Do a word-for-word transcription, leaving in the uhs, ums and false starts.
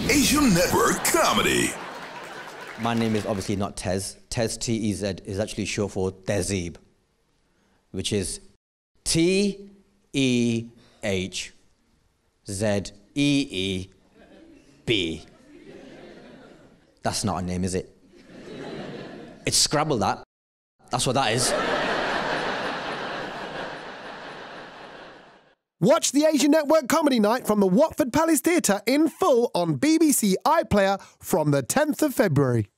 Asian Network Comedy. My name is obviously not Tez. Tez, T E Z, is actually short for Tehzeeb, which is T E H Z E E B. That's not a name, is it? It's Scrabble, that. That's what that is. Watch the Asian Network Comedy Night from the Watford Palace Theatre in full on B B C iPlayer from the tenth of February.